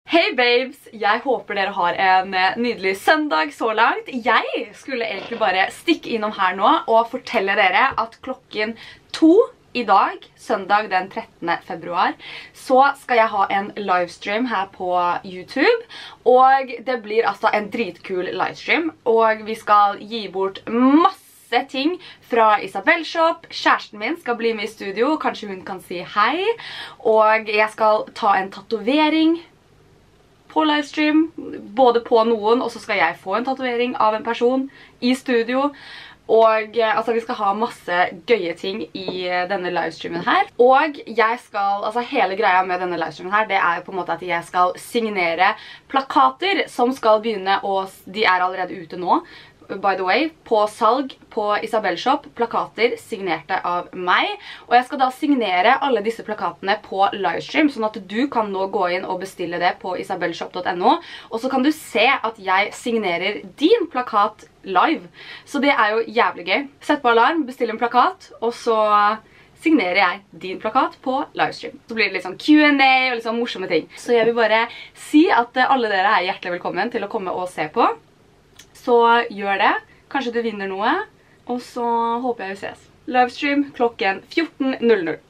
Hei babes! Jeg håper dere har en nydelig søndag så langt. Jeg skulle egentlig bare stikke innom her nå og fortelle dere at klokken 2 i dag, søndag den 13. februar, så skal jeg ha en livestream her på YouTube. Og det blir altså en dritkul livestream, og vi skal gi bort masse ting fra Isabel Shop. Kjæresten min skal bli med i studio, kanskje hun kan si hei. Og jeg skal ta en tatovering på livestream, både på noen, og så skal jeg få en tatovering av en person i studio. Og altså, vi skal ha masse gøye ting i denne livestreamen her. Og jeg skal, altså hele greia med denne livestreamen her, det er jo på en måte at jeg skal signere plakater som skal begynne, og de er allerede ute nå, by the way, på salg på Isabel Shop, plakater signerte av meg. Og jeg skal da signere alle disse plakatene på livestream, sånn at du kan nå gå inn og bestille det på isabelshop.no, og så kan du se at jeg signerer din plakat live. Så det er jo jævlig gøy. Sett på alarm, bestill en plakat, og så signerer jeg din plakat på livestream. Så blir det litt sånn Q&A og litt sånn morsomme ting. Så jeg vil bare si at alle dere er hjertelig velkommen til å komme og se på. Så gjør det. Kanskje du vinner noe. Og så håper jeg vi ses. Livestream klokken 14:00.